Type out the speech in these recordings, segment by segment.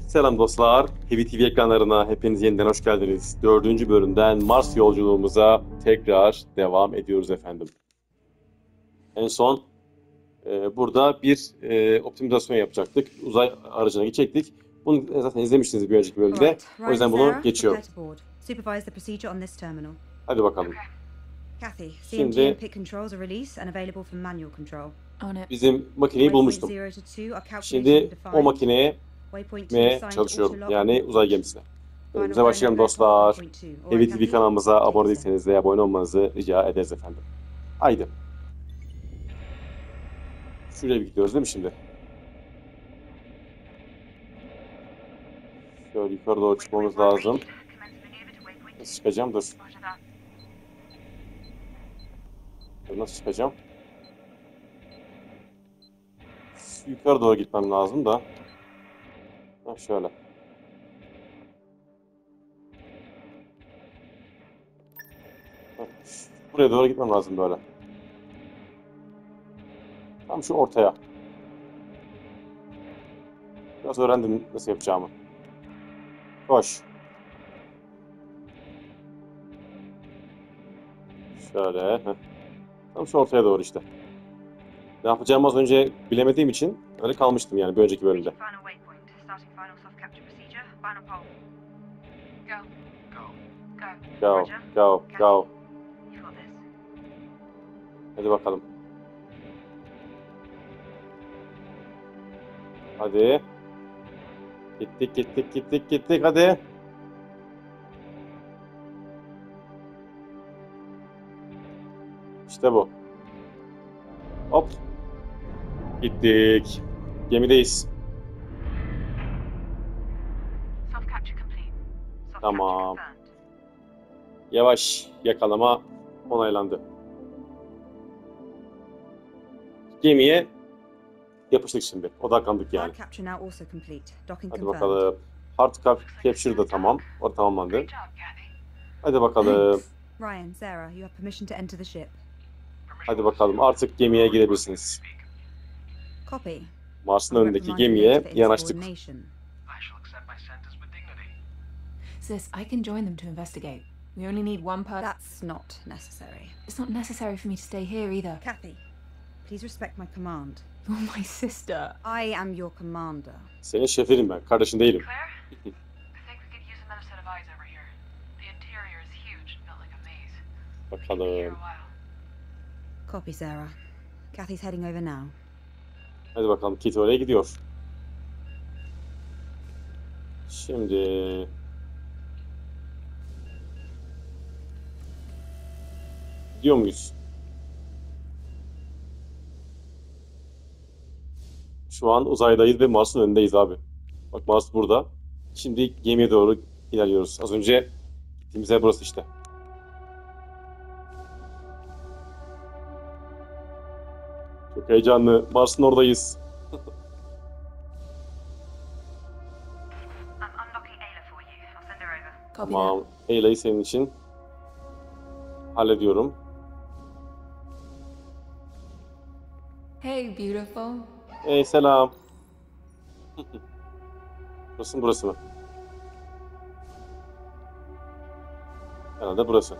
Selam dostlar. Heavy TV ekranlarına hepiniz yeniden hoş geldiniz. Dördüncü bölümden Mars yolculuğumuza tekrar devam ediyoruz efendim. En son burada bir optimizasyon yapacaktık. Uzay aracına gidecektik. Bunu zaten izlemiştiniz bir önceki bölümde. O yüzden bunu geçiyorum. Hadi bakalım. Kathy, Şimdi- CMG and PIC controls are released and available for manual control. On it. Bizim makineyi bulmuştum. Waypoint 0 to 2 are calculated Şimdi and o defined. makineye Waypoint 2 gitmeye assigned çalışıyorum. autolock Yani on uzay gemisine. final Bölümümüze başlayalım final dostlar. waypoint 2. Alright, Heavy TV Kathy? kanalımıza Take abone it değilseniz de abone olmanızı rica ederiz efendim. Haydi. Şuraya bir gidiyoruz değil mi şimdi? Şöyle yukarı doğru çıkmamız lazım. Nasıl çıkacağım? Dur. Nasıl çıkacağım? Yukarı doğru gitmem lazım da. Ha, şöyle. Ha, buraya doğru gitmem lazım böyle. Tam şu ortaya. Biraz öğrendim nasıl yapacağımı. Koş. Şöyle. Heh. Tam şu ortaya doğru işte. Ne yapacağımı az önce bilemediğim için öyle kalmıştım yani bir önceki bölümde. Final waypoint, starting final soft capture procedure. Final pole. Go. Go. Go, Roger. go, go. You got this. Hadi bakalım. Hadi. Gittik hadi. İşte bu. Hop. Gittik. Gemideyiz. Soft capture complete. Soft Tamam. capture confirmed. Yavaş yakalama onaylandı. Gemiye yapıştık şimdi. Odaklandık yani. Hard capture now also complete. Docking Hadi confirmed. bakalım. Hard capture da tamam. O tamamlandı. Great job, Kathy. Hadi bakalım. Ryan, Sarah, you have permission to enter the ship. Hadi bakalım. Artık gemiye girebilirsiniz. Copy. Mars'ın I'll önündeki reprimand you gemiye later for yanaştık. insubordination. I shall accept my sentence with dignity. Sis, I can join them to investigate. We only need one person. That's not necessary. It's not necessary for me to stay here either. Kathy, please respect my command. You're my sister. I am your commander. Senin şefinim ben. Kardeşin değilim. Claire? I think we could use another set of eyes over here. The interior is huge and built like a maze. We'll be here Bakalım. a while. Copy, Sarah. Kathy's heading over now. Hadi bakalım. Kit oraya gidiyor. Şimdi... Gidiyor muyuz? Şu an uzaydayız ve Mars'ın önündeyiz abi. Bak Mars burada. Şimdi gemiye doğru ilerliyoruz. Az önce gittiğimiz yer burası işte. Çok heyecanlı. Mars'ın oradayız. I'm unlocking Ayla for you. I'll send her over. Copy Tamam. Eyla'yı senin için hallediyorum. that. Hey, beautiful. Hey selam. Burası mı? Herhalde burası.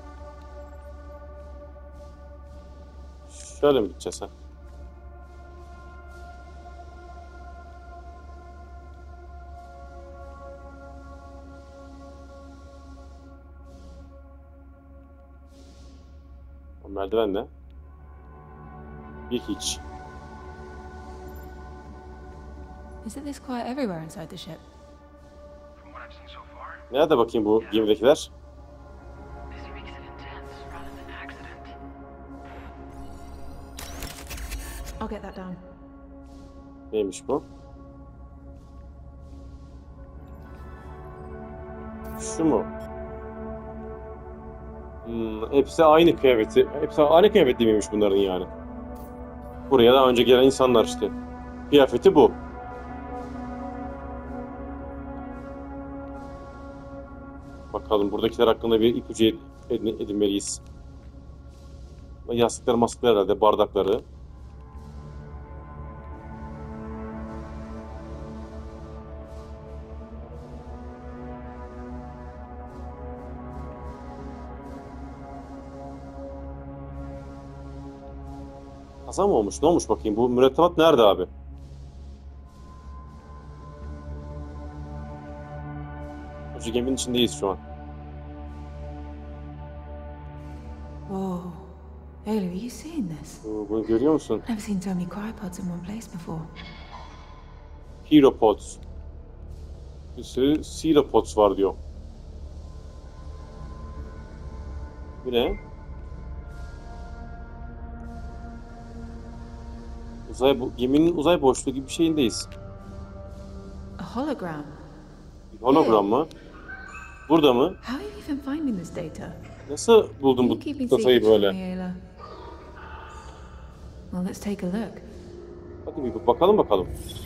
Şöyle mi gideceğiz ha? O merdiven ne? Bir hiç. Is it this quiet everywhere inside the ship? From what I've seen so far, Nerede bakayım bu gemidekiler? This reeks of intense rather than accident. I'll get that down. Neymiş bu? Şu mu? Hepsi aynı kıyafeti. Hepsi aynı kıyafetli miymiş bunların yani? Buraya daha önce gelen insanlar işte. Kıyafeti bu. Bakalım buradakiler hakkında bir ipucu edinmeliyiz. Yastıklar, mastıklar herhalde, bardakları. Kaza mı olmuş? Ne olmuş bakayım? Bu mürettebat nerede abi? Şu geminin içindeyiz şu an. Whoa. Ayla, are you seeing this? Bunu görüyor musun? Never seen so many cryopods in one place before. Heropods. Bir sürü Ceropods var diyor. Bu ne? Geminin uzay boşluğu gibi bir şeyindeyiz. A hologram. Hologram mı? Burada mı? How are you even finding this data? Nasıl buldun You bu keeping datayı secrets from böyle? me, Ayla. Well, let's take a look. Hadi bir bakalım.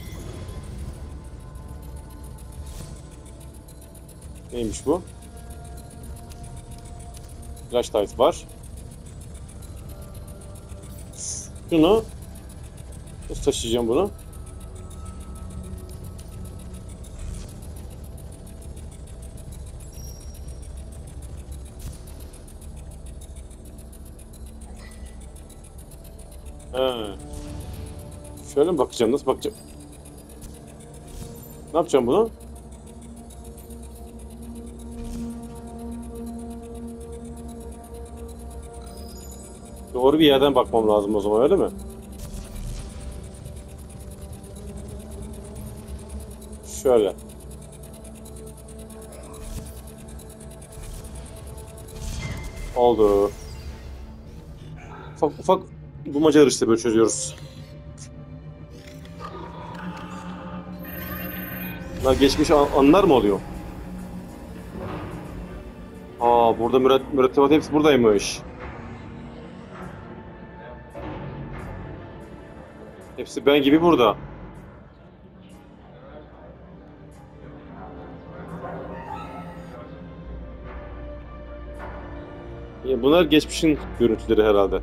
Neymiş bu? Flashlight var. Şunu nasıl taşıyacağım bunu? Ha. Şöyle mi bakacağım? Nasıl bakacağım? Ne yapacağım bunu? Doğru bir yerden bakmam lazım o zaman, öyle mi? Şöyle. Oldu. Ufak bulmacalar işte böyle çözüyoruz. Bunlar geçmiş anlar mı oluyor? Aa, burada mürettebat hepsi buradaymış. Hepsi ben gibi burada. Bunlar geçmişin görüntüleri herhalde.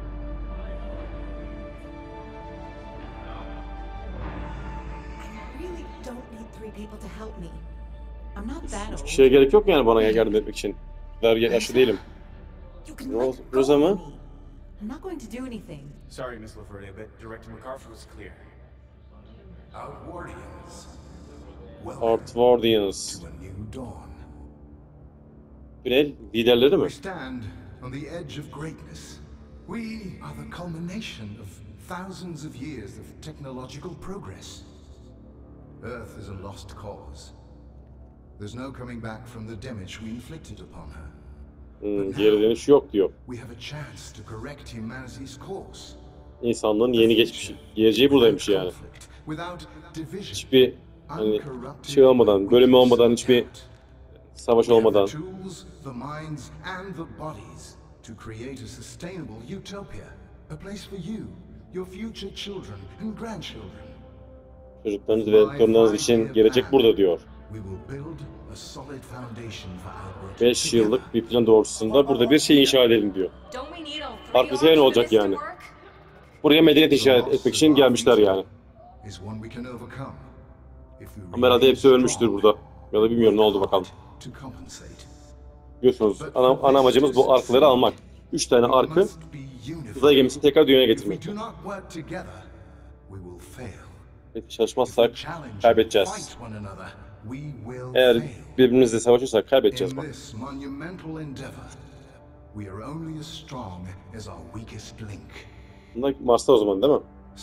Üç kişiye gerek yok yani bana yardım etmek için. Ben yaşlı değilim. Rosa mı? I'm not going to do anything. Sorry, Miss LaFerty, but Director MacArthur was clear. Outwardians. Outwardians. To a new dawn. Güney liderleri mi? We stand on the edge of greatness. We are the culmination of thousands of years of technological progress. Earth is a lost cause. There's no coming back from the damage we inflicted upon her. Geri dönüş yok diyor. We have a chance to correct humanity's course. İnsanlığın yeni geçmişi, geleceği buradaymış yani. Hiçbir hani şey olmadan, bölümü olmadan, hiçbir savaş olmadan. Çocuklarınız ve torunlarınız için gelecek burada diyor. 5 yıllık bir plan doğrultusunda burada bir şey inşa edelim diyor. Farklı şey ne olacak yani? Buraya medeniyet inşa etmek için gelmişler yani. Ama herhalde hepsi ölmüştür burada. Ya da bilmiyorum ne oldu bakalım. Biliyorsunuz ana amacımız bu arkları almak. 3 tane arkı uzay gemisini tekrar dünyaya getirmek. Çalışmazsak kaybedeceğiz. Eğer birbirimizle savaşırsak kaybedeceğiz bak. Bunlar Mars'ta o zaman değil mi?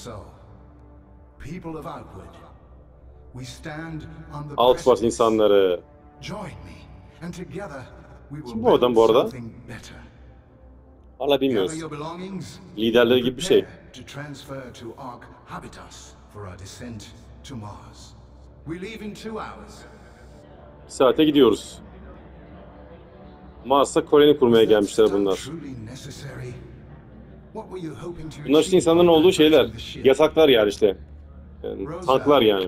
Outward insanları. Kim bu adam bu arada? Hala bilmiyoruz. Liderleri gibi bir şey. Bir saate gidiyoruz. Mars'a koloni kurmaya gelmişler bunlar. Bunlar işte insanların olduğu şeyler. Yasaklar yani işte. Yani, tanklar yani.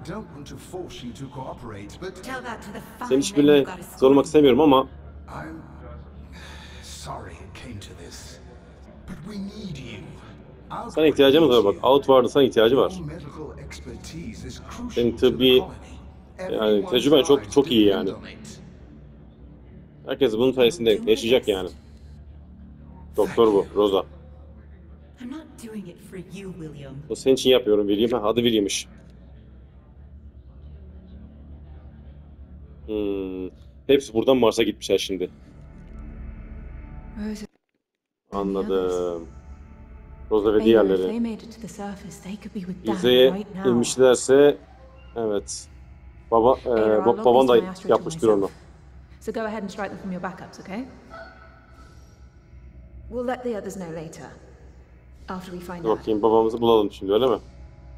Seni hiçbirine zorlamak istemiyorum ama sana ihtiyacımız var bak. Outward'ın sana ihtiyacı var. Senin tıbbi yani tecrüben çok iyi yani. Herkes bunun sayesinde yaşayacak yani. Doktor bu, Rosa. doing it for you, William. O senin için yapıyorum William. Ha, adı William'mış. Hepsi buradan Mars'a gitmişler şimdi. Rosa. Anladım. Rosa ve Ava, if diğerleri. they made it to the surface, they could be with Dad Yüzeye right now. inmişlerse evet. Baban da yapmıştır onu. So go ahead and strike them from your backups, okay? We'll let the others know later. After we find Dur out. bakayım babamızı bulalım şimdi öyle mi?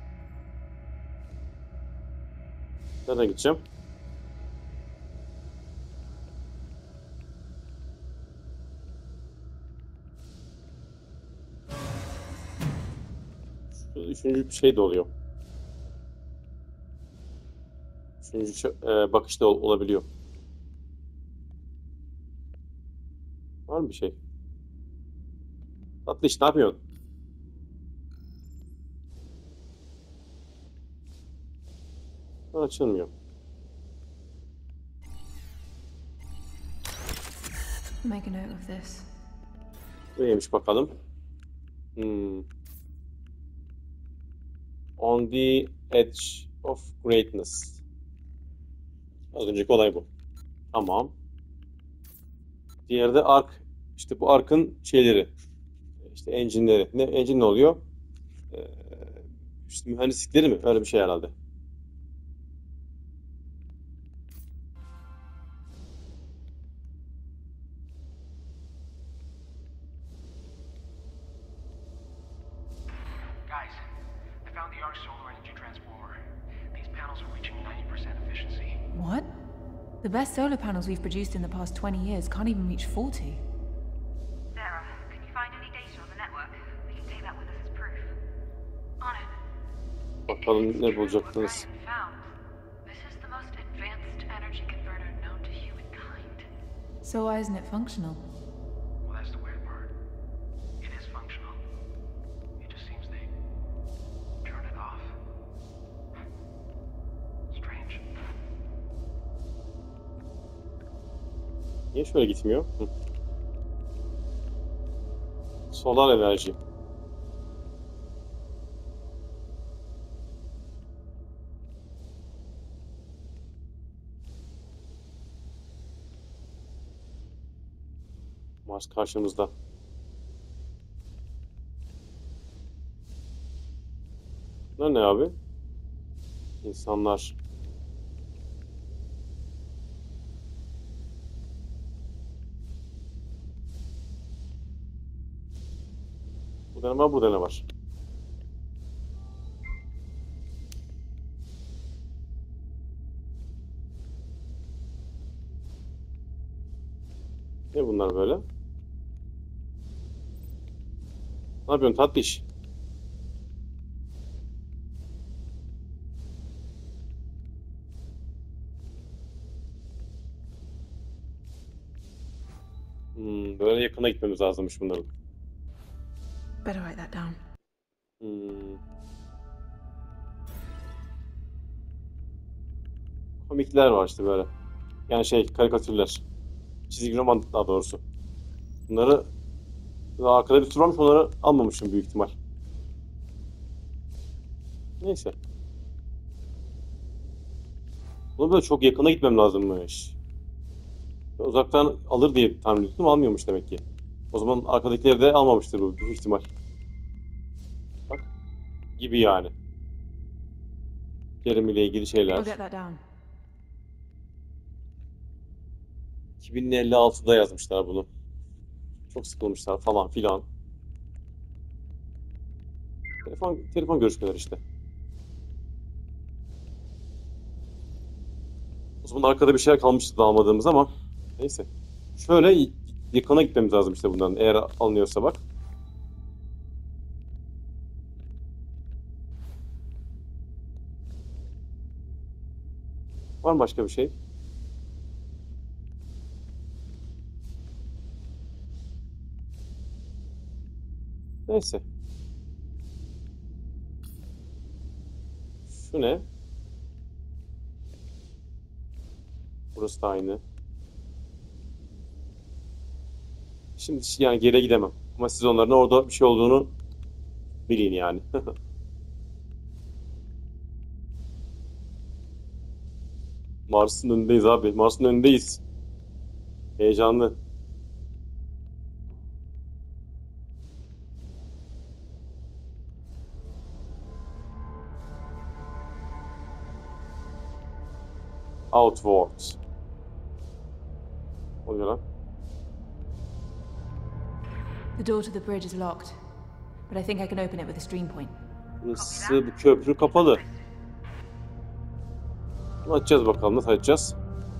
Nereden gideceğim? Şu üçüncü bir şey de oluyor. Üçüncü bakışta olabiliyor. Var mı bir şey? Tatlı iş ne yapıyorsun? Açılmıyor. Make a note of this. Neymiş bakalım. On the edge of greatness. Az önceki olay bu. Tamam. Diğeri de ark. İşte bu arkın şeyleri. İşte engine'leri. Engine ne oluyor? İşte mühendislikleri mi? Öyle bir şey herhalde. Guys, I found the Arc Solar Energy Transformer. These panels are reaching 90% efficiency. What? The best solar panels we've produced in the past 20 years can't even reach 40. Sarah, can you find any data on the network? We can take that with us as proof. On it. Bakalım ne bulacaktınız. Ryan found. This is the most advanced energy converter known to humankind. So why isn't it functional? Well, that's the weird part. It is functional. It just seems they turn it off. Strange. Niye şöyle gitmiyor? Solar enerji. Mars karşımızda. Bunlar ne abi? İnsanlar. Burada ne var? Burada ne var? Ne bunlar böyle? Ne yapıyorsun tatlış? Böyle yakına gitmemiz lazımmış bunların. Better write that down. Komikler var işte böyle. Yani karikatürler. Çizgi roman daha doğrusu. Bunları daha arkada bir tur varmış, onları almamışım büyük ihtimal. Neyse. Bunu böyle çok yakına gitmem lazımmış. Uzaktan alır diye tahmin ettim, almıyormuş demek ki. O zaman arkadakileri de almamıştır bu büyük ihtimal. Bak. Gibi yani. Jeremy ile ilgili I'll şeyler. get that down. 2056'da yazmışlar bunu. Çok sıkılmışlar falan filan. Telefon görüşmeleri işte. O zaman arkada bir şeyler kalmıştı da almadığımız ama neyse. Şöyle yakına gitmemiz lazım işte bundan eğer alınıyorsa bak. Var mı başka bir şey? Neyse. Şu ne? Burası da aynı. Şimdi yani geriye gidemem. Ama siz onların orada bir şey olduğunu Bilin yani. Mars'ın önündeyiz abi. Mars'ın önündeyiz. Heyecanlı. Outward. O ne lan? The door to the bridge is locked, but I think I can open it with a stream point. Burası, bu köprü kapalı. Bunu açacağız bakalım. Nasıl açacağız?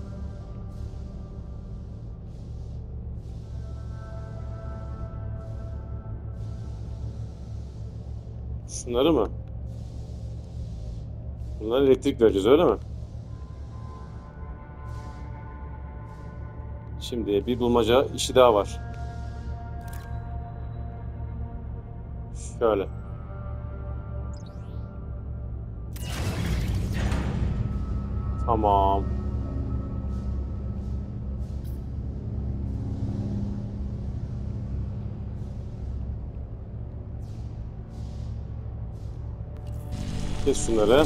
Şunları mı? Bunlara elektrik vereceğiz öyle mi? Şimdi bir bulmaca işi daha var. Şöyle. Tamam. Kes şunları.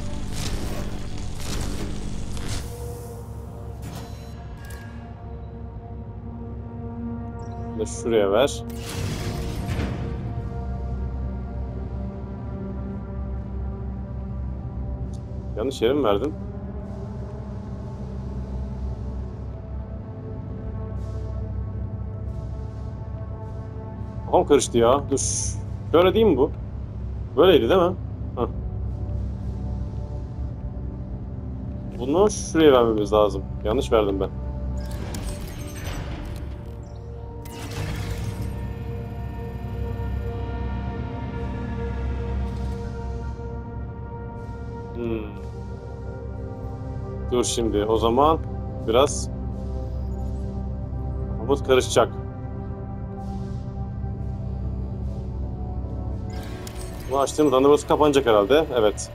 Bunu da şuraya ver. Yanlış yere mi verdim? Kafam karıştı ya. Dur. Şöyle değil mi bu? Böyleydi değil mi? Heh. Bunu şuraya vermemiz lazım. Yanlış verdim ben. Dur şimdi. O zaman biraz kafamız karışacak. Bunu açtığımız anda burası kapanacak herhalde. Evet.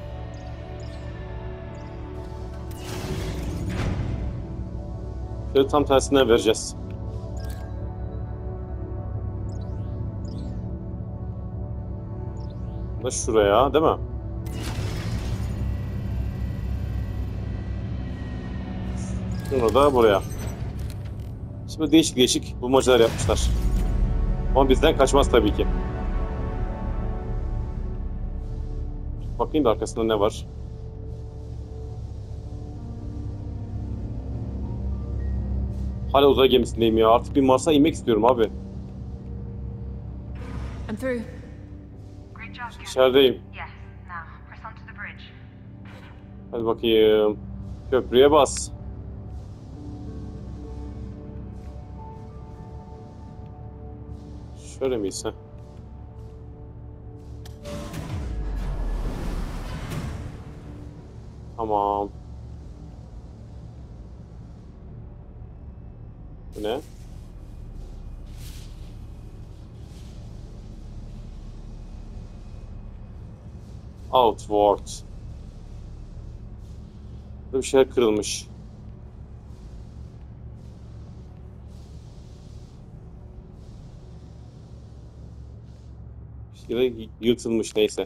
Şöyle tam tersinden vereceğiz. Bu da şuraya, değil mi? Bunu da buraya. Şimdi değişik değişik bulmacalar yapmışlar. Ama bizden kaçmaz tabii ki. Bakayım da arkasında ne var. Hala uzay gemisindeyim ya. Artık bir Mars'a inmek istiyorum abi. I'm through. Great job, Kat. İçerideyim. Yes, now, press onto the bridge. Hadi bakayım. Köprüye bas. Şöyle miyiz? Heh. Tamam. Bu ne? Outward. Burada bir şeyler kırılmış. Bir şeyler yırtılmış neyse.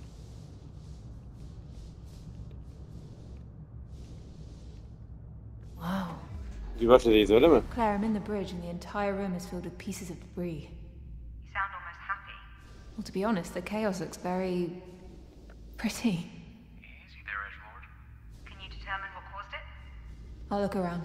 Wow. Güvertedeyiz öyle mi? Claire, I'm in the bridge and the entire room is filled with pieces of debris. You sound almost happy. Well, to be honest, the chaos looks very pretty. Easy there, Edgelord. Can you determine what caused it? I'll look around.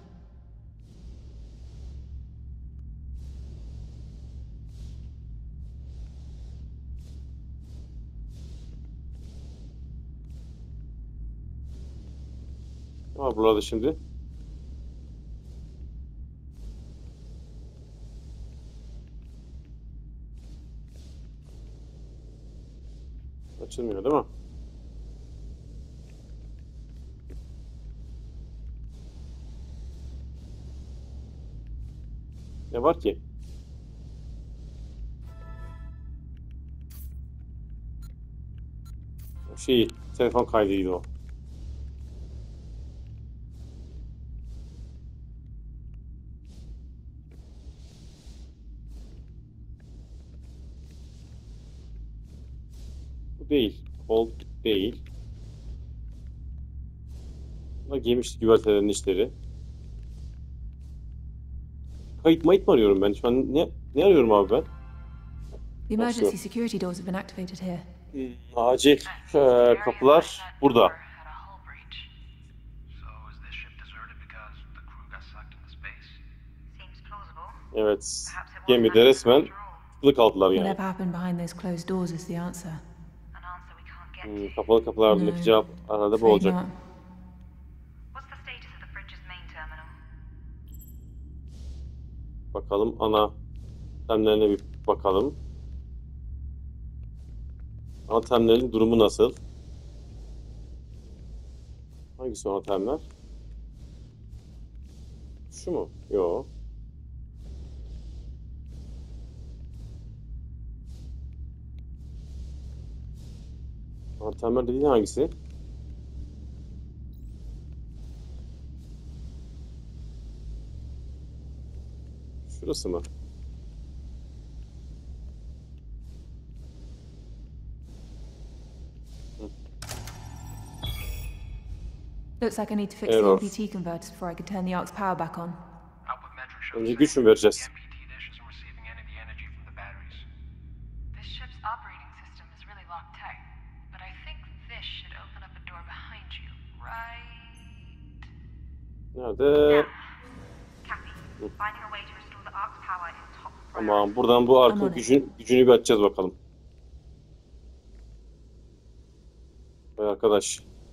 Ne var burada şimdi? Açılmıyor değil mi? Ne var ki? O şey, telefon kaydıydı o. Bu değil. Colt değil. Bunlar giymiş güvertelerin işleri. Kayıt mayıt mı arıyorum ben? Şu an ne arıyorum abi ben? The emergency security doors have been activated here. Acil kapılar burada. Had a hull breach. So is this ship deserted because the crew got sucked into space? Seems plausible. Evet. Perhaps it was Gemide management resmen after all. kılı kaldılar yani. Whatever happened behind those closed doors is the answer. An answer we can't get to. Kapalı kapılar ardındaki No. cevap herhalde bu Afraid olacak. not. What's the status of the bridge's main terminal? Bakalım ana temlerine bir bakalım. Ana temlerin durumu nasıl? Hangisi ana temler? Şu mu? Yok. Ana temler dediğin hangisi? Şurası mı? Looks like I need to fix Error. the MPT converters before I can turn the Ark's power back on. Output metric shows Önce that güç mü vereceğiz? the MPT dish isn't receiving any of the energy from the batteries. This ship's operating system is really locked tight, but I think this should open up a door behind you, right? Nerede? Kathy, finding a way to restore the Ark's power is top priority. Tamam, buradan bu arka Aman. gücünü bir açacağız bakalım. Vay arkadaş.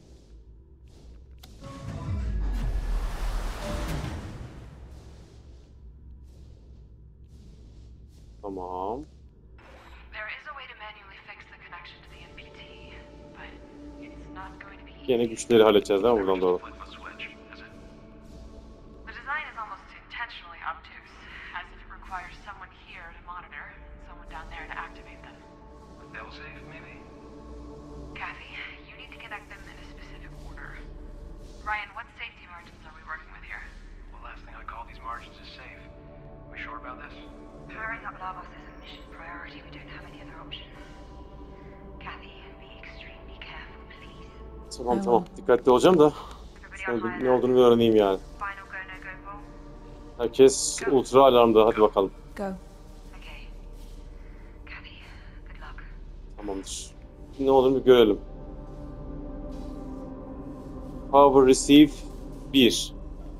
Tamam. There is a way to manually fix the connection to the MPT, but it's not going to be Yine easy. güçleri halledeceğiz değil mi buradan doğru? Flip a switch, is it? The design is almost intentionally obtuse, as if it requires someone here to monitor and someone down there to activate them. A failsafe, maybe? Kathy, you need to connect them in a specific order. Ryan, what safety margins are we working with here? Well, last thing I call these margins is safe. We sure about this? Powering up Lavos is a mission priority. We don't have any other option. Kathy, be extremely careful, please. Tamam Tamam. tamam. Dikkatli olacağım da. Everybody Şöyle on bir high ne alert. olduğunu bir öğreneyim yani. Final go, no go, Paul. Herkes ultra alarmda. Hadi bakalım. Go. Okay. Kathy, good luck. Tamamdır. Ne olduğunu bir görelim. Power receive 1.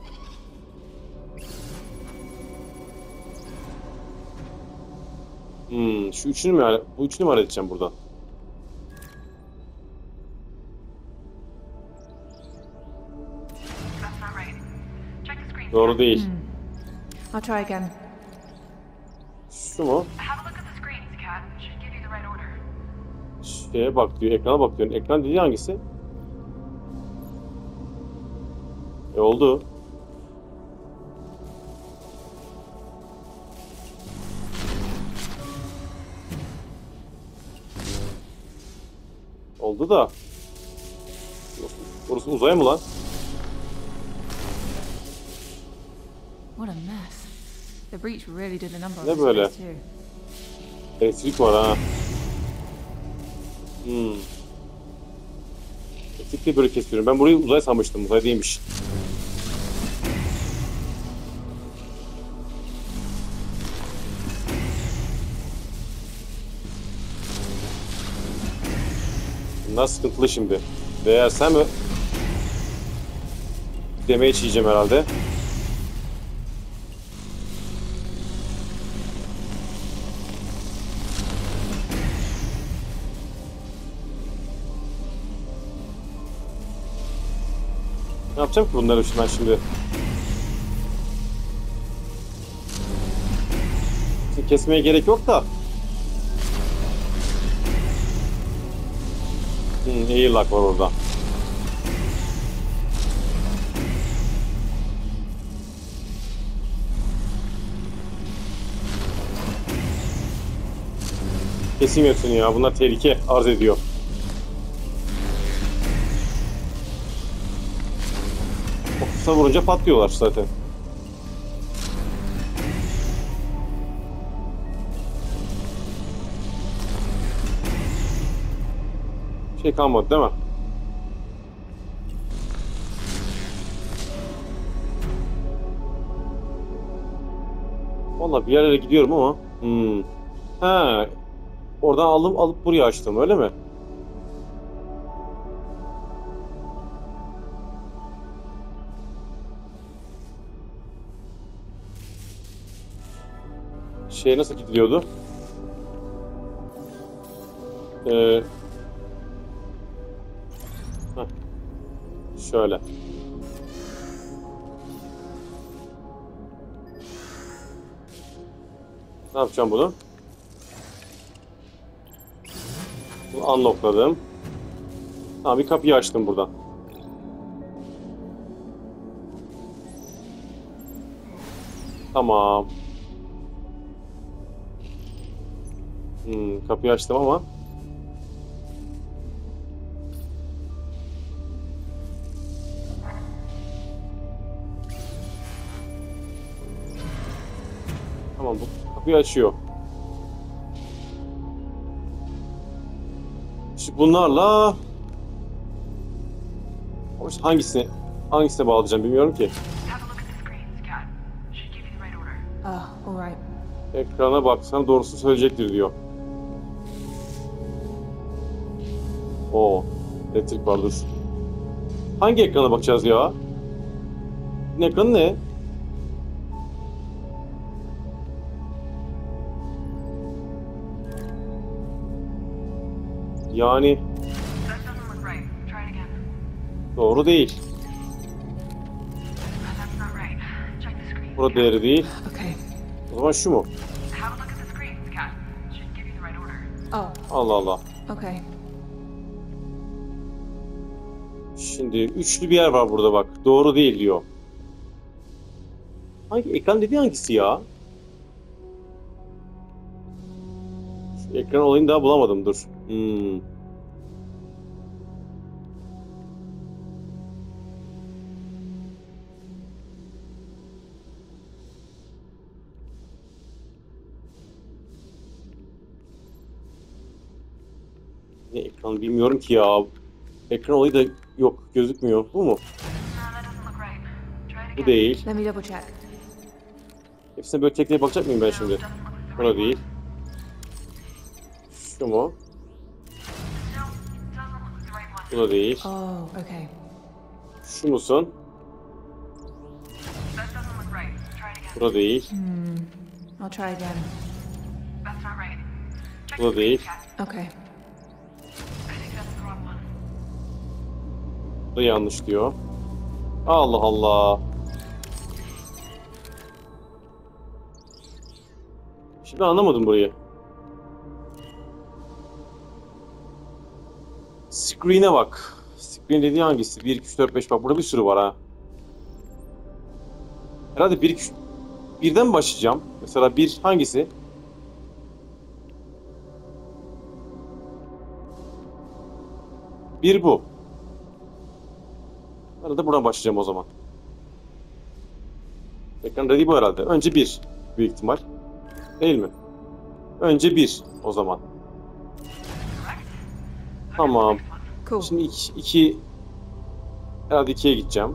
Şu üçünü mü bu üçünü mü halledeceğim buradan? That's not right. Check the screen. Doğru değil. I'll try again. Şu mu? Have a look at the screens, Kat. Should give you the right order. Şeye bak diyor, ekrana bak diyor. Ekran dediği hangisi? Oldu. Oldu da. Orası uzay mı lan? What a mess. The breach really did a number on Ne this böyle? place too. Elektrik var ha. Elektrikle böyle kesiyorum. Ben burayı uzay sanmıştım. Uzay değilmiş. Bunlar sıkıntılı şimdi. Değersem damage yiyeceğim herhalde. Ne yapacağım ki bunları ben şimdi? Şimdi kesmeye gerek yok da. Airlock var orada. Kesim hepsini ya. Bunlar tehlike arz ediyor. Fokusa vurunca patlıyorlar zaten. Bir şey kalmadı değil mi? Vallahi bir yerlere gidiyorum ama. He. Oradan alıp buraya açtım öyle mi? Şey nasıl gidiliyordu? Heh. Şöyle. Ne yapacağım bunu? Bunu unlockladım. Tamam, bir kapıyı açtım buradan. Tamam. Kapıyı açtım ama tamam, bu kapıyı açıyor. Şimdi bunlarla hangisine bağlayacağım bilmiyorum ki. Have a look at the screens, Cat. Should give you the right order. Ah, alright. Ekrana baksan doğrusu söyleyecektir diyor. Oo, elektrik var, dur. Hangi ekrana bakacağız ya? Ekranı ne? Yani That doesn't look right. Try it again. doğru değil. That's not right. Check the screen. Burada değeri değil. Okay. O zaman şu mu? Have a look at the screens, Cat. Should give you the right order. Oh, Allah Allah. okay. Şimdi üçlü bir yer var burada bak. Doğru değil diyor. Hangi ekran dediği hangisi ya? Şu ekran olayını daha bulamadım, dur. Ne ekran bilmiyorum ki ya. Ekran olayı da yok, gözükmüyor. Bu mu? No, that doesn't look right. Try it Bu again. değil. Let me double check. Hepsine böyle tekneye bakacak mıyım ben şimdi? Doesn't look the Buna right değil. Şu mu? No, doesn't look the right Bu one. da değil. Oh, okay. Şu musun? That doesn't look right. Try it again. Bu da değil. I'll try again. That's not right. Check Bu da the değil. screens, Cat. Okay. I think that's the wrong one. Bu da yanlış diyor. Allah Allah. Şimdi anlamadım burayı. Screen'e bak. Screen dediği hangisi? 1, 2, 3, 4, 5 bak. Burada bir sürü var ha. Herhalde 1, 2, 3... Birden mi başlayacağım? Mesela bir hangisi? Bir bu. Herhalde buradan başlayacağım o zaman. Ekran dediği bu herhalde. Önce bir. Büyük ihtimal. Değil mi? Önce bir o zaman. Tamam. Cool. Şimdi iki herhalde 2'ye gideceğim.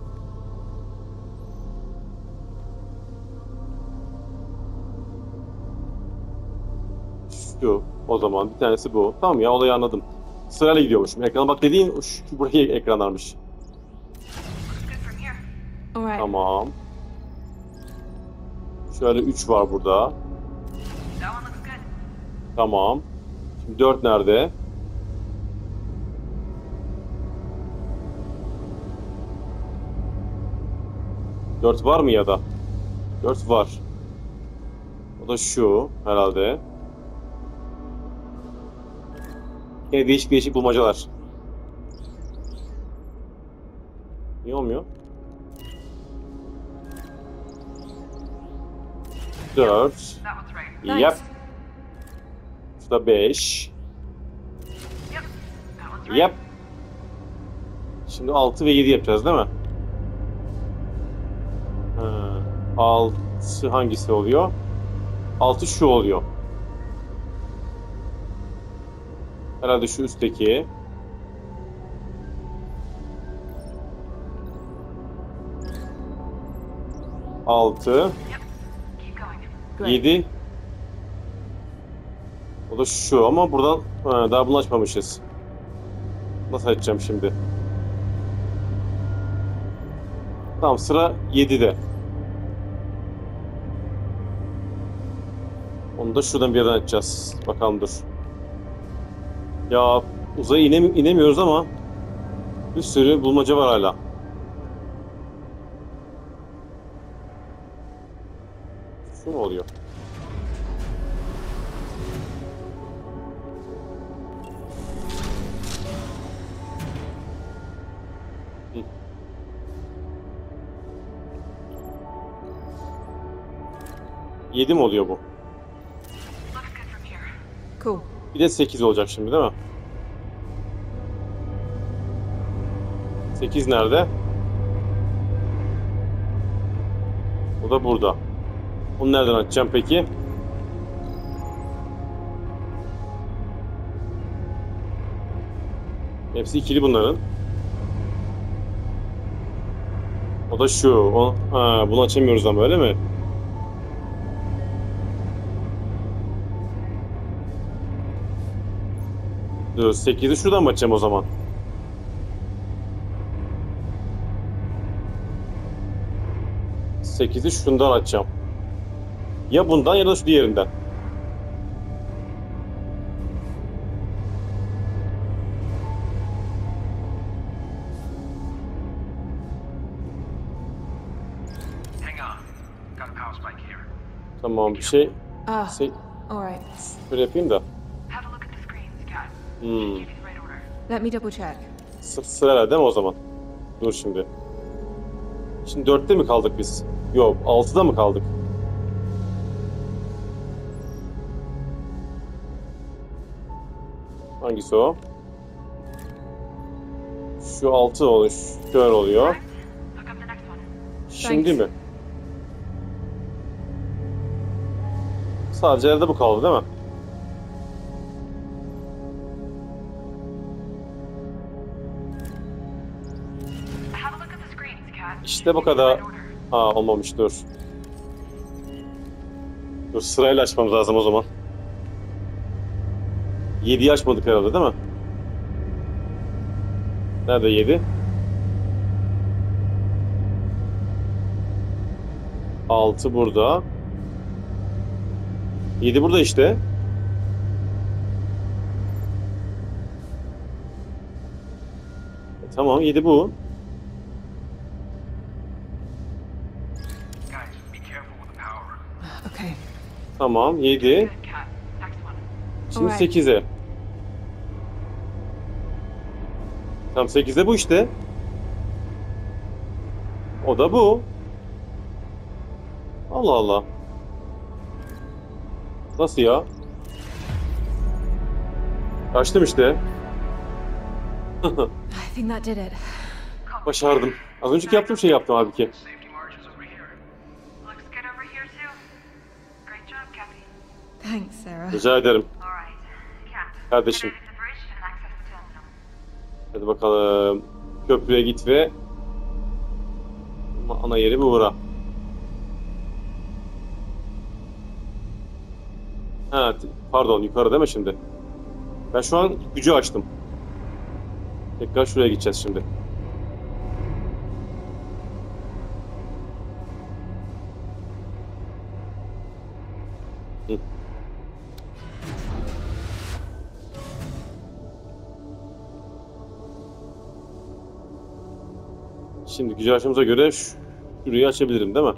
Şu o zaman bir tanesi bu. Tamam ya, olayı anladım. Sırayla gidiyormuşum. Ekrana bak dediğin şu buraya ekranlarmış. Looks good from here. Alright. Tamam. Şöyle 3 var burada. That one looks good. Tamam. Şimdi 4 nerede? Dört var mı ya da? 4 var. O da şu herhalde. Yine değişik bulmacalar. Niye olmuyor? 4. That one's right. Nice. Yep. Şu da 5. Yep. That one's right. Yep. Şimdi 6 ve 7 yapacağız değil mi? 6 hangisi oluyor? 6 şu oluyor. Herhalde şu üstteki. 6, Yep. Keep going. Great. 7. O da şu ama buradan daha bunu açmamışız. Nasıl açacağım şimdi? Tamam, sıra 7'de. Onu da şuradan bir yerden açacağız. Bakalım dur. Ya uzaya inemiyoruz ama bir sürü bulmaca var hala. Şu mu oluyor? Hı. Yedi mi oluyor bu? Looks good from here. Cool. Bir de 8 olacak şimdi değil mi? 8 nerede? O da burada. Onu nereden açacağım peki? Hepsi ikili bunların. O da şu. Bunu açamıyoruz ama öyle mi? Dur, 8'i şuradan mı açacağım o zaman? Sekizi şundan açacağım. Ya bundan ya da şu diğerinden. Hang on. Got a power spike here. Tamam, bir şey Ah, şey alright. şöyle yapayım da. Have a look at the screens, Cat. Hmm. Give you the right order. Let me double check. Sırayla değil mi o zaman? Dur şimdi. Şimdi 4'te mi kaldık biz? Yok, 6'da mı kaldık? Hangisi o? Şu 6 oluyor. Şöyle oluyor. Look up the next one. Şimdi Thanks. mi? Sadece elde bu kaldı değil mi? Have a look at the screens, Cat. İşte bu Give you the kadar. right order. Ha, olmamış, dur. Dur, sırayla açmamız lazım o zaman. 7'yi açmadık herhalde değil mi? Nerede 7? 6 burada. 7 burada işte. Tamam, 7 bu. Guys, be careful with the power. Okay. Tamam, 7. Good, Cat. Next one. Şimdi Alright. 8'e. Tamam, 8'de bu işte. O da bu. Allah Allah. Nasıl ya? Açtım işte. I think that did it. Başardım. Az önceki yaptığım şeyi yaptım abi ki. Safety margins over here. Looks good over here, too. Great job, Kathy. Thanks, Sarah. Rica ederim. All right. Cat. Kardeşim. Head to the bridge and access the terminal. Hadi bakalım. Köprüye git ve ana yeri bu uğra. Ha, pardon, yukarı değil mi şimdi? Ben şu an gücü açtım. Tekrar şuraya gideceğiz şimdi. Hı. Şimdi gücü açtığımıza göre şurayı açabilirim değil mi?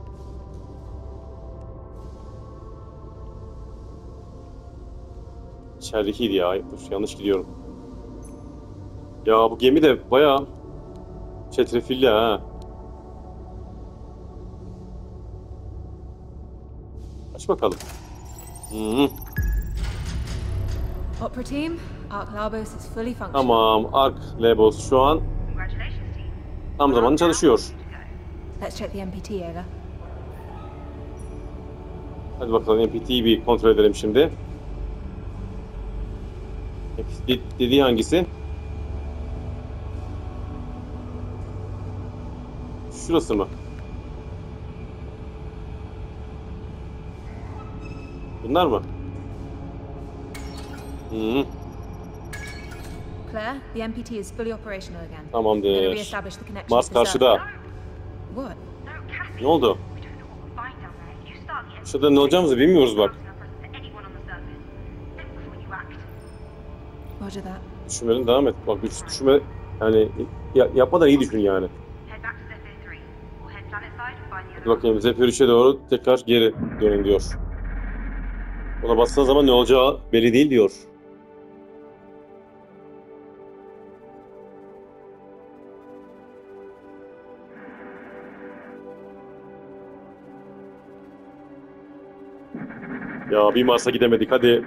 İçeridekiydi ya. Dur, yanlış gidiyorum. Ya bu gemi de bayağı çetrefilli ha. Aç bakalım. Hı. Opera team, Ark Labos is fully functional. Tamam. Ark Labos şu an Congratulations, team. tam zamanlı çalışıyor. Let's check the MPT, Ayla. Hadi bakalım, NPT'yi bir kontrol edelim şimdi. Dediği hangisi? Şurası mı? Bunlar mı? Claire, the MPT is fully operational again. Better Tamamdır. re-establish the connection Mars with the server. karşıda. What? No, Kathy. Ne oldu? We don't know what we'll find down there. You start the Şurada ne olacağımızı bilmiyoruz bak. anyone on the surface. Think before you act. Roger that. Düşünmeden devam et. Bak düşünme yani yapmadan iyi düşün yani. Head back to Zephyr 3. We'll head planet side and find the Hadi other. bakayım Zephyr 3'e doğru tekrar geri dönün diyor. Ona bastığı zaman ne olacağı belli değil diyor. Ya bir Mars'a gidemedik hadi.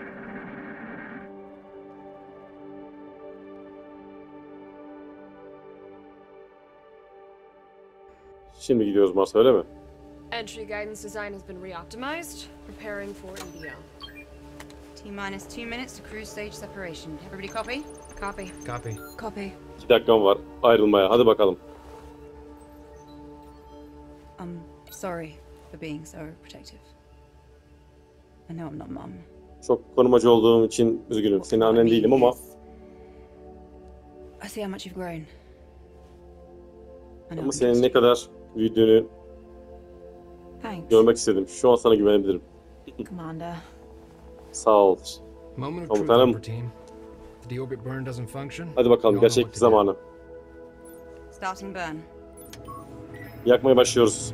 Şimdi gidiyoruz Mars'a öyle mi? Entry guidance design has been re-optimized. Preparing for EDO. T-minus 2 minutes to cruise stage separation. Everybody copy? Copy. Copy. Copy. 2 dakikam var ayrılmaya. Hadi bakalım. I'm sorry for being so protective. I know I'm not mum. Çok korumacı olduğum için üzgünüm. Senin annen değilim ama I see how much you've grown. I know ama I'm senin just- ne kadar büyüdüğünü Thanks, görmek istedim. Şu an sana güvenebilirim. Commander. Sağ ol. Moment of truth, Komutanım. Upper Team. If the orbit burn doesn't function, Hadi bakalım you all know gerçek what to do. zamanı. Starting burn. Yakmaya başlıyoruz.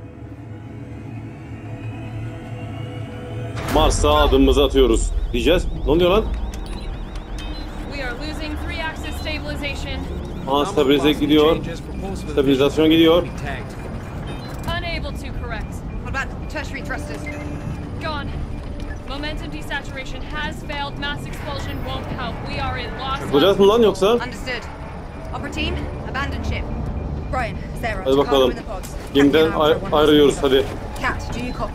Mars'a adımımızı atıyoruz. Diyeceğiz. Ne oluyor lan? We are losing 3-axis stabilization. Aa stabilize gidiyor. Stabilizasyon gidiyor. Unable to correct. What about tertiary thrusters? Gone. Momentum desaturation has failed. Mass expulsion won't help. We are in loss. Yapacağız mı lan yoksa? Understood. Opera team, abandon ship. Brian, Sarah, Hadi bakalım. in the pods. Gemiden Captain Alpha, one ayrılıyoruz last thing. hadi. Cat, do you copy?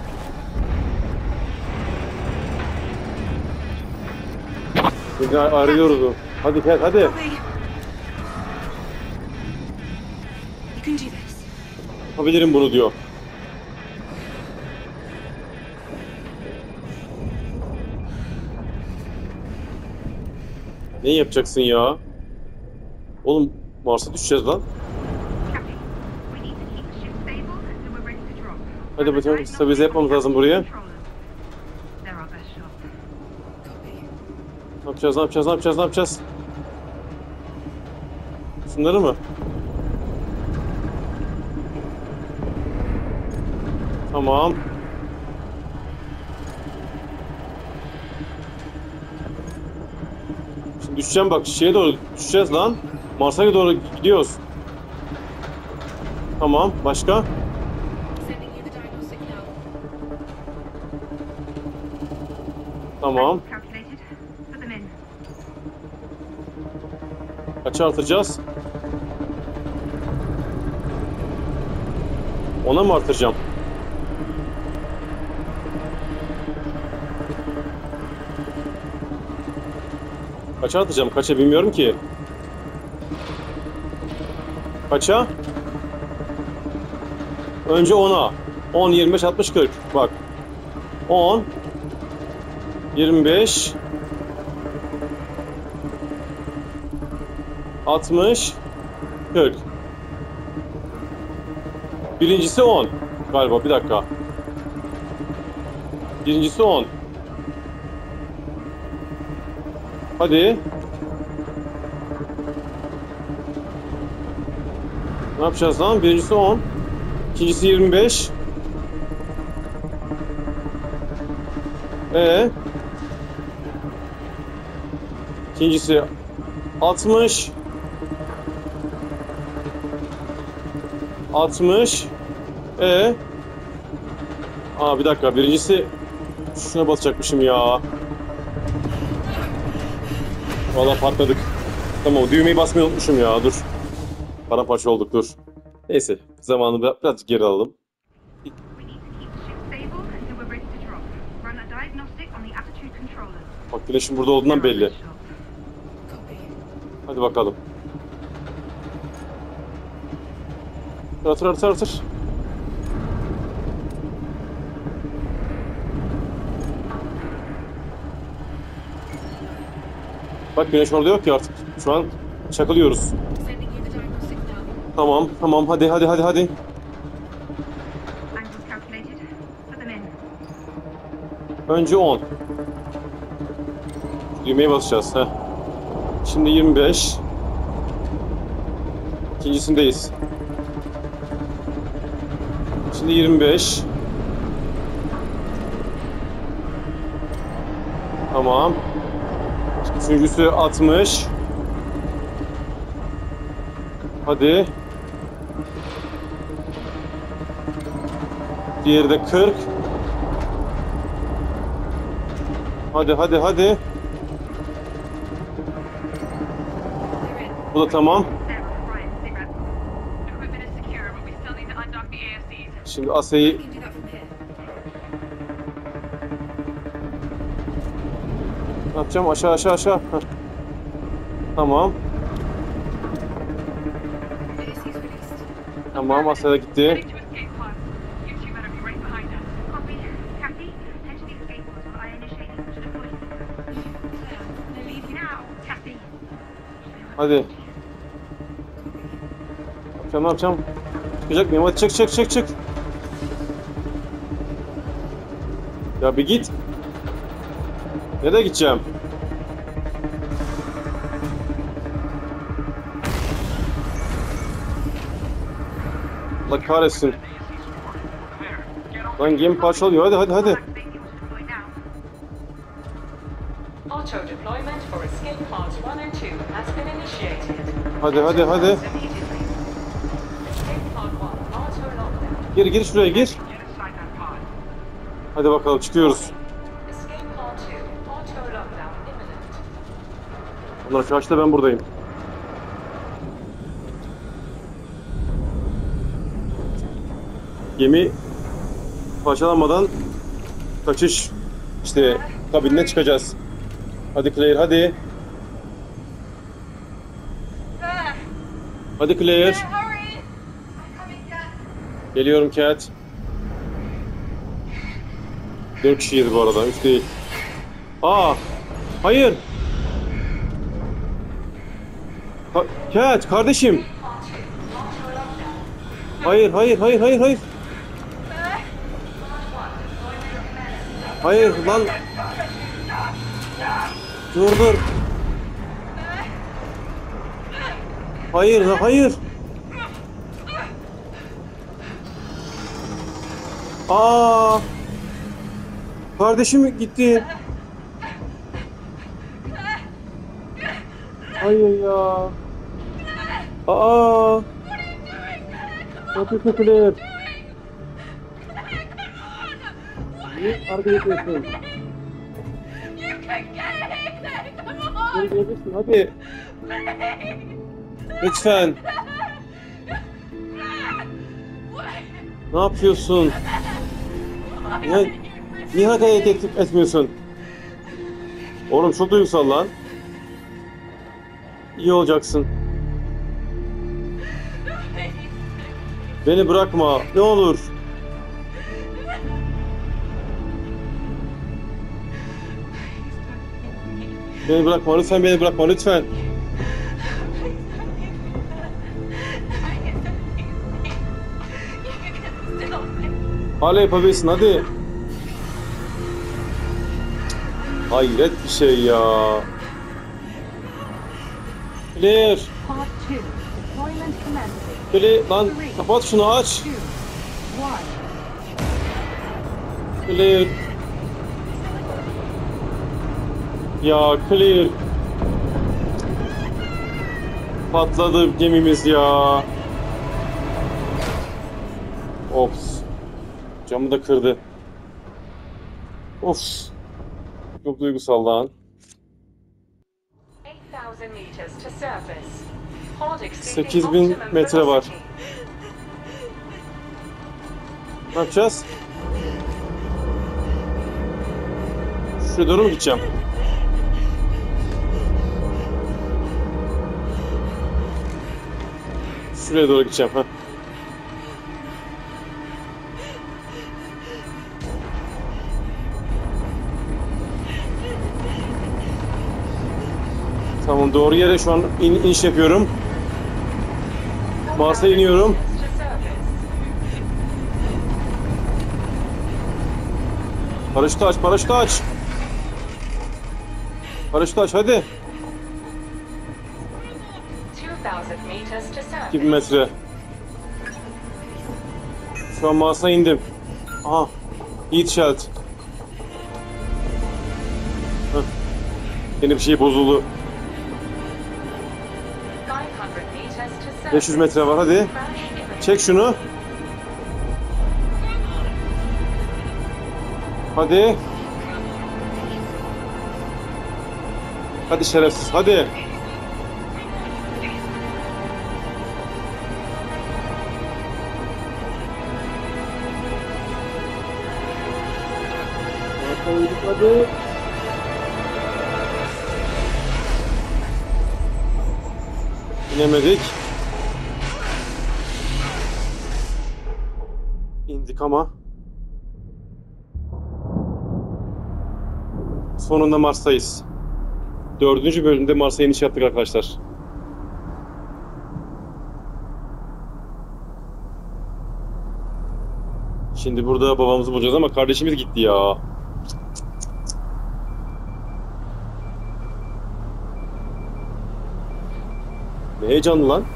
Gemiden ayrılıyoruz. Hadi gel hadi. Copy. You can do this. Yapabilirim bunu diyor. Ne yapacaksın ya? Oğlum Mars'a düşeceğiz lan. Kathy, we need to keep the ship stable until we're ready to drop. Hadi bakalım stabilize yapmamız lazım buraya. They're our best shot. Ne yapacağız, ne yapacağız, ne yapacağız, ne yapacağız? Şunları mı? Tamam. Şimdi düşeceğim bak, şeye doğru düşeceğiz lan. Mars'a doğru gidiyoruz. Tamam, başka? Sending you the diagnostic now. Tamam. Calculated. Put them in. Kaça artıracağız? 10'a mı artıracağım? Kaça atacağım? Kaça bilmiyorum ki. Kaça? Önce 10'a. 10, 25, 60, 40. Bak. 10 25 60 40. Birincisi 10. Galiba bir dakika. Birincisi 10. Hadi. Ne yapacağız lan? Birincisi 10. İkincisi 25. İkincisi 60. 60. Bir dakika. Birincisi şuna basacakmışım ya. Vallahi patladık. Tamam, düğmeyi basmayı unutmuşum ya. Dur. Paramparça olduk, dur. Neyse, zamanı biraz geri alalım. We need to keep the ship stable until we're ready to drop. Run a diagnostic on the attitude controllers. Bak güneşin burada olduğundan They're our belli. best shot. Hadi bakalım. Artır. Bak güneş orada yok ki artık. Şu an çakılıyoruz. Sending you the diagnostic now. Tamam, tamam. Hadi. Angles calculated. Put them in. Önce 10. Düğmeye basacağız. Heh. Şimdi 25. İkincisindeyiz. Şimdi 25. Tamam. Üçüncüsü 60. Hadi. Diğeri de 40. Hadi. Bu da tamam. Sarah, Ryan, sit rep. Equipment is secure, but we still need to undock the ASCs. Şimdi Asya'yı We can do that from here. ne yapacağım? Aşağı. Heh. Tamam. ASC's released. Tamam, Asya da gitti. Heading to escape pods. You two better be right behind us. Copy. Kathy, head to the escape pods while I initiate launch deploy. Claire, they're leaving. Now, Kathy. Hadi. Ne yapacağım? Çıkacak mıyım? Hadi çık. Ya bir git. Nereye gideceğim? Allah kahretsin. Lan gemi parçalıyor. Hadi. Activate launch deploy now. Auto deployment for escape pods 1 and 2 has been initiated. Hadi. Immediately. Escape pod 1 auto lockdown. Gir şuraya gir. Get inside that pod. Hadi bakalım çıkıyoruz. Escape pod 2 auto lockdown imminent. Onlar karşıda, ben buradayım. Gemi parçalanmadan kaçış kabinden çıkacağız. Hadi Claire, hadi. Hadi Claire. Hurry! I'm coming, Dad. Geliyorum Cat. 4 kişiyiz bu arada, 3 değil. Hayır. Cat, kardeşim. Hayır. Hayır lan. Dur. Hayır. Kardeşim gitti. Hayır ya. Ne yapıyorsun Claire? Niye hareket ediyorsun? You can get it! Come on! Geri gelebilirsin, hadi. Lütfen. Ne yapıyorsun? Niye hareket etmiyorsun? Oğlum çok duygusal lan. İyi olacaksın. Beni bırakma, ne olur. Beni bırakma, lütfen beni bırakma, lütfen. Hala yapabilirsin, hadi. Hayret bir şey ya. Claire. Pod 2 deployment commencing. Claire, lan kapat şunu, aç. 2 1 Claire. Ya Claire. Patladı gemimiz ya. Ops. Camı da kırdı. Of. Çok duygusal lan. 8000 meters to surface. Pod exceeding 8000 optimum metre var. velocity. Ne yapacağız? Şuraya doğru mu gideceğim? Şuraya doğru gideceğim. Ha. Tamam, doğru yere şu an iniş yapıyorum. Mars'a iniyorum. Paraşütü aç, paraşütü aç. Paraşütü aç, hadi. 2000 metre. Şu an Mars'a indim. Aha. Heat shield. Yeni bir şey bozuldu. 500 metre var, hadi. Çek şunu. Hadi. Hadi şerefsiz, hadi. Hadi. İnemedik. İndik ama. Sonunda Mars'tayız. 4. bölümde Mars'a iniş yaptık arkadaşlar. Şimdi burada babamızı bulacağız ama kardeşimiz gitti ya. Ne heyecanlı lan.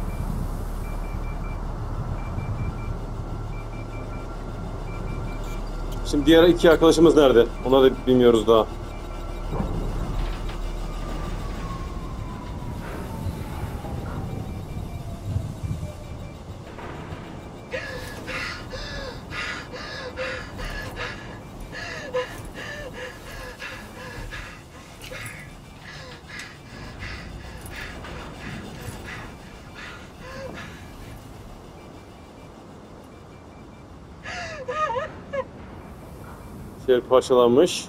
Şimdi diğer 2 arkadaşımız nerede? Onları da bilmiyoruz daha. Şehir parçalanmış.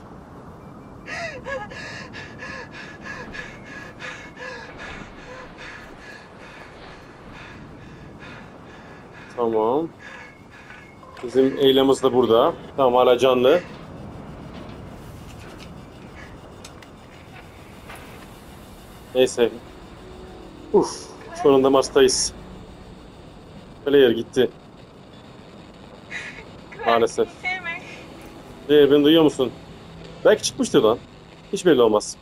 Tamam. Bizim Eyla'mız da burada. Tamam, hala canlı. Neyse. Sonunda Mars'tayız. Player gitti. Maalesef. Beni duyuyor musun? Belki çıkmıştır lan. Hiç belli olmaz.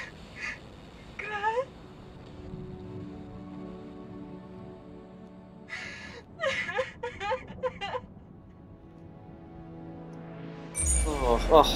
Ah.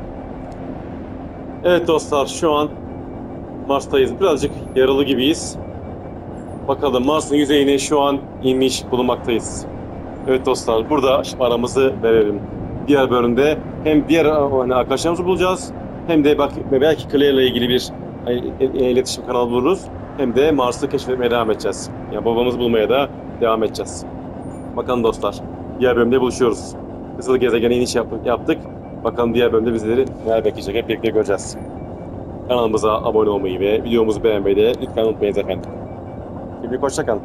Evet dostlar, şu an Mars'tayız. Birazcık yaralı gibiyiz. Bakalım, Mars'ın yüzeyine şu an inmiş bulunmaktayız. Evet dostlar, burada aramızı verelim. Diğer bölümde hem diğer arkadaşlarımızı bulacağız, hem de belki Claire ile ilgili bir iletişim kanalı buluruz, hem de Mars'ı keşfetmeye devam edeceğiz. Yani babamızı bulmaya da devam edeceğiz. Bakalım dostlar, diğer bölümde buluşuyoruz. Kızıl gezegene iniş yaptık. Bakalım diğer bölümde bizleri neler bekleyecek, hep birlikte göreceğiz. Kanalımıza abone olmayı ve videomuzu beğenmeyi de lütfen unutmayınız efendim. Şimdi hoşça kalın.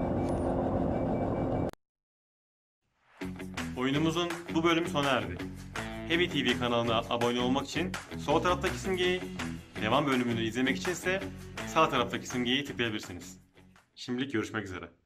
Oyunumuzun bu bölümü sona erdi. Heavy TV kanalına abone olmak için sol taraftaki simgeyi, devam bölümünü izlemek için ise sağ taraftaki simgeyi tıklayabilirsiniz. Şimdilik görüşmek üzere.